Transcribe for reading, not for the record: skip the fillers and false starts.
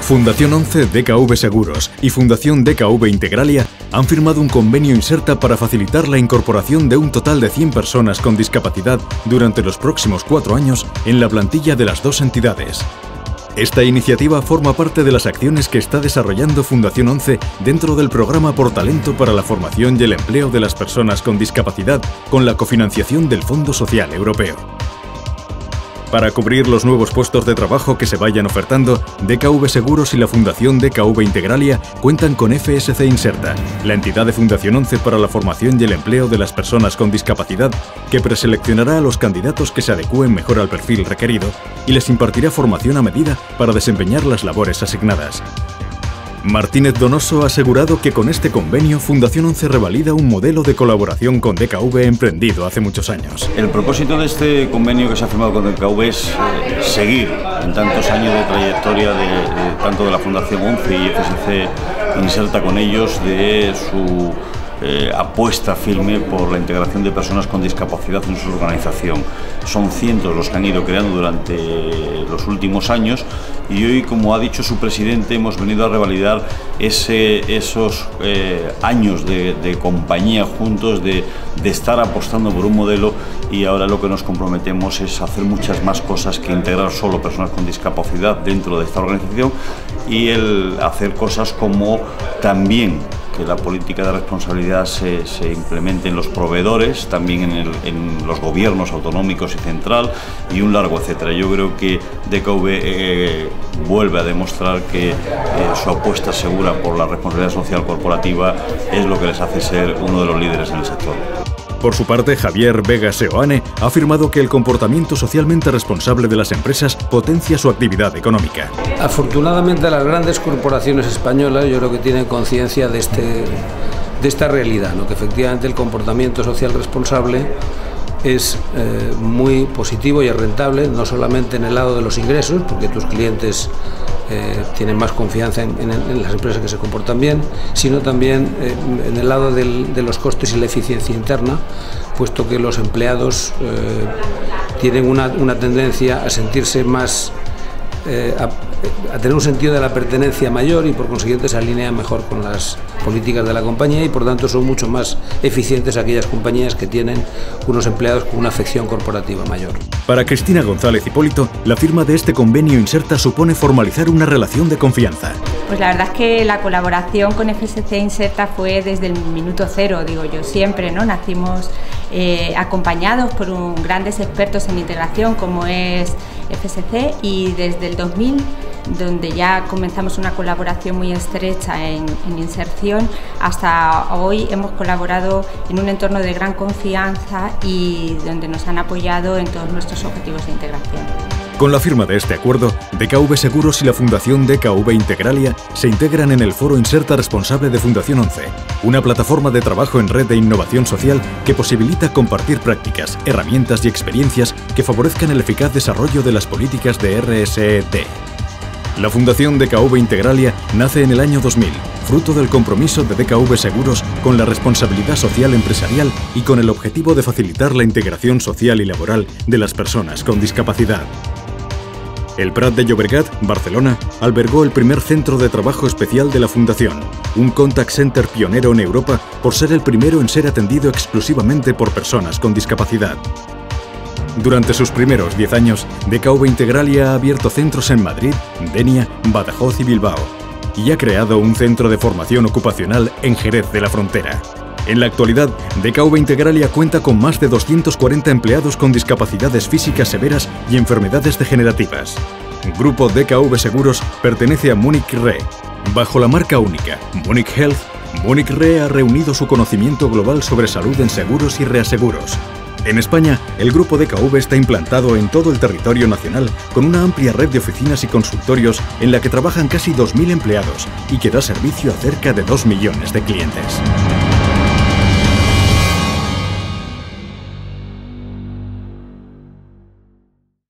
Fundación 11, DKV Seguros y Fundación DKV Integralia han firmado un convenio Inserta para facilitar la incorporación de un total de 100 personas con discapacidad durante los próximos 4 años en la plantilla de las dos entidades. Esta iniciativa forma parte de las acciones que está desarrollando Fundación 11 dentro del programa Por Talento para la formación y el empleo de las personas con discapacidad con la cofinanciación del Fondo Social Europeo. Para cubrir los nuevos puestos de trabajo que se vayan ofertando, DKV Seguros y la Fundación DKV Integralia cuentan con FSC Inserta, la entidad de Fundación 11 para la formación y el empleo de las personas con discapacidad, que preseleccionará a los candidatos que se adecúen mejor al perfil requerido y les impartirá formación a medida para desempeñar las labores asignadas. Martínez Donoso ha asegurado que con este convenio Fundación 11 revalida un modelo de colaboración con DKV emprendido hace muchos años. El propósito de este convenio que se ha firmado con DKV es seguir en tantos años de trayectoria tanto de la Fundación 11 y FSC Inserta con ellos, de su apuesta firme por la integración de personas con discapacidad en su organización. Son cientos los que han ido creando durante los últimos años y hoy, como ha dicho su presidente, hemos venido a revalidar esos años de compañía juntos, de estar apostando por un modelo, y ahora lo que nos comprometemos es hacer muchas más cosas que integrar solo personas con discapacidad dentro de esta organización, y el hacer cosas como también que la política de responsabilidad se implemente en los proveedores, también en los gobiernos autonómicos y central, y un largo etcétera. Yo creo que DKV vuelve a demostrar que su apuesta segura por la responsabilidad social corporativa es lo que les hace ser uno de los líderes en el sector. Por su parte, Javier Vega Seoane ha afirmado que el comportamiento socialmente responsable de las empresas potencia su actividad económica. Afortunadamente, las grandes corporaciones españolas yo creo que tienen conciencia de esta realidad, ¿no? Que efectivamente el comportamiento social responsable es muy positivo y es rentable, no solamente en el lado de los ingresos, porque tus clientes tienen más confianza en las empresas que se comportan bien, sino también en el lado de los costes y la eficiencia interna, puesto que los empleados tienen una tendencia a sentirse más, a tener un sentido de la pertenencia mayor, y por consiguiente se alinean mejor con las políticas de la compañía, y por tanto son mucho más eficientes aquellas compañías que tienen unos empleados con una afección corporativa mayor. Para Cristina González Hipólito, la firma de este convenio Inserta supone formalizar una relación de confianza. Pues la verdad es que la colaboración con FSC Inserta fue desde el minuto cero, digo yo siempre, ¿no? Nacimos acompañados por grandes expertos en integración como es FSC, y desde el 2000, donde ya comenzamos una colaboración muy estrecha en inserción, hasta hoy hemos colaborado en un entorno de gran confianza y donde nos han apoyado en todos nuestros objetivos de integración. Con la firma de este acuerdo, DKV Seguros y la Fundación DKV Integralia se integran en el Foro Inserta Responsable de Fundación 11, una plataforma de trabajo en red de innovación social que posibilita compartir prácticas, herramientas y experiencias que favorezcan el eficaz desarrollo de las políticas de RSED. La Fundación DKV Integralia nace en el año 2000, fruto del compromiso de DKV Seguros con la responsabilidad social empresarial y con el objetivo de facilitar la integración social y laboral de las personas con discapacidad. El Prat de Llobregat, Barcelona, albergó el primer centro de trabajo especial de la Fundación, un contact center pionero en Europa por ser el primero en ser atendido exclusivamente por personas con discapacidad. Durante sus primeros 10 años, DKV Integralia ha abierto centros en Madrid, Denia, Badajoz y Bilbao, y ha creado un centro de formación ocupacional en Jerez de la Frontera. En la actualidad, DKV Integralia cuenta con más de 240 empleados con discapacidades físicas severas y enfermedades degenerativas. Grupo DKV Seguros pertenece a Munich Re. Bajo la marca única Munich Health, Munich Re ha reunido su conocimiento global sobre salud en seguros y reaseguros. En España, el grupo DKV está implantado en todo el territorio nacional con una amplia red de oficinas y consultorios en la que trabajan casi 2.000 empleados y que da servicio a cerca de 2 millones de clientes.